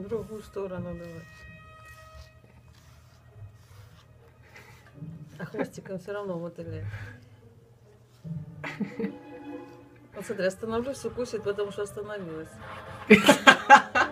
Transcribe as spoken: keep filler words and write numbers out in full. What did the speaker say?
В другую сторону давай. А хвостиком все равно мотыляет. Вот смотри, остановлюсь, укусит, потому что остановилась.